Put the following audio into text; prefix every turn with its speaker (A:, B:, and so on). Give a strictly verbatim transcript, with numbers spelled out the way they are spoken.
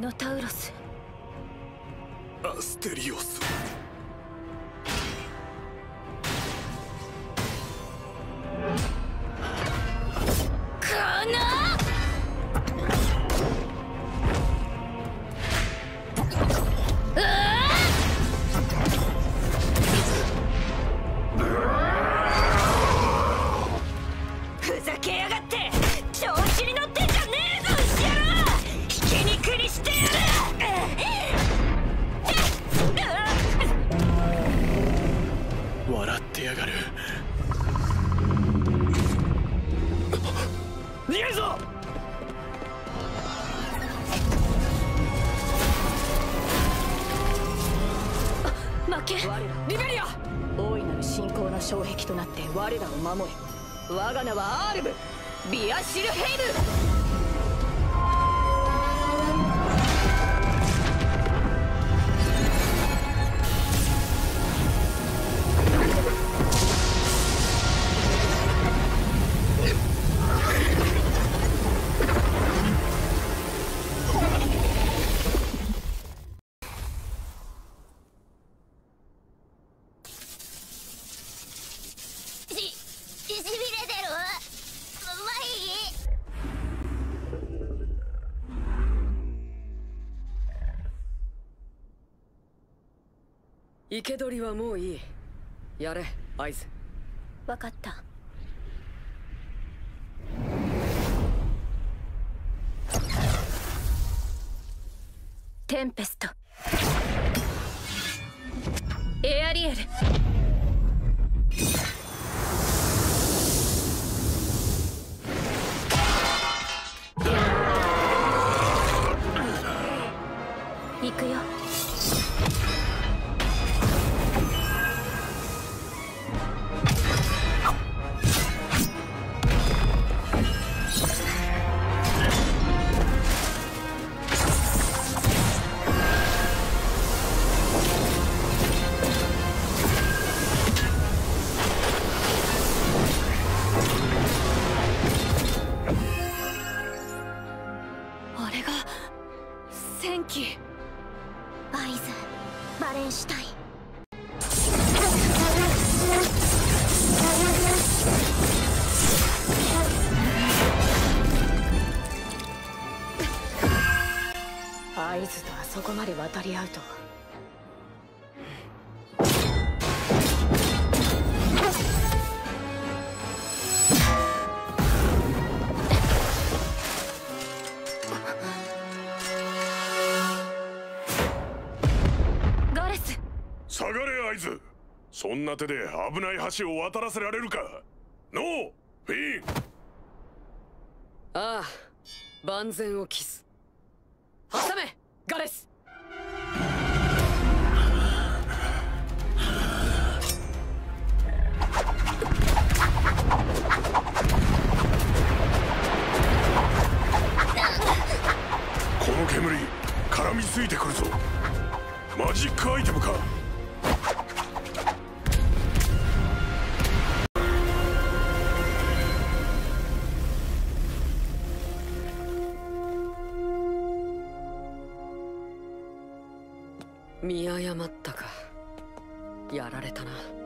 A: ノタウロス。
B: アステリオス。
A: このふざけやがって。調子に乗ってんじゃねえぞ牛野郎。ひき肉にしてやる。
B: 笑ってやがる。逃げるぞ。
A: 負け。リベリア。
C: 大いなる信仰の障壁となって我らを守れ。我が名はアールブ・ビアシルヘイム。
D: 生け捕りはもういい。やれ、合図。
A: わかった。テンペスト。エアリエル。行くよ。あれが戦機。アイズ・バレンシュタイン。
C: 合図とあそこまで渡り合うとは。
A: ガレス。
B: 下がれ合図。そんな手で危ない橋を渡らせられるか。ノーフィン。
D: ああ、万全を期す。挟めガレス。
B: この煙絡みついてくるぞ。マジックアイテムか。
D: 見誤ったか。やられたな。